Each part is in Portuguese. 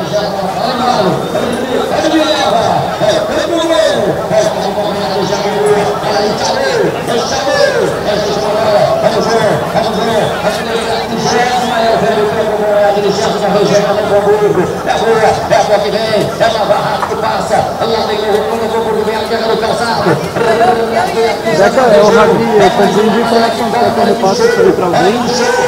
Zeca, é o Rabi, eu preciso de informação quando eu passo isso aí pra alguém.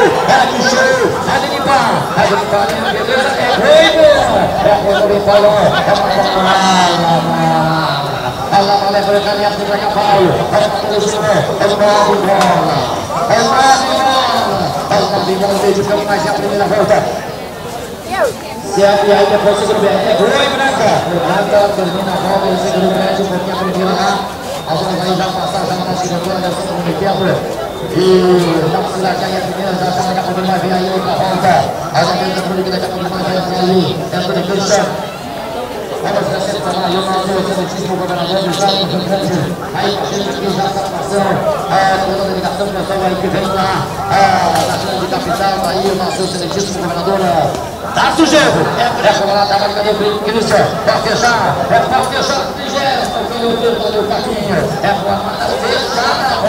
Certo, e aí depois o segundo médio. É gol, hein, Branca? Branca termina a volta, o segundo médio, um pouquinho a primeira lá. A bola vai já passar, já na segunda, já está no quebra. E na possibilidade aí a primeira, já está daqui a pouco vai vir aí outra volta. A gente está bonita, daqui a pouco vai vir aí. Essa defesa. Vamos recepcionar aí o nosso excelentíssimo governador do Estado do Rio Grande. Aí a gente aqui já está passando. Toda a delegação do pessoal aí que vem lá da grande capital. Aí o nosso excelentíssimo governador. Tá sujeito! É como lá, tava ligando o brinco, que isso é pra fechar, tem gesto, o canhoteiro, o caquinho, é pra fechar.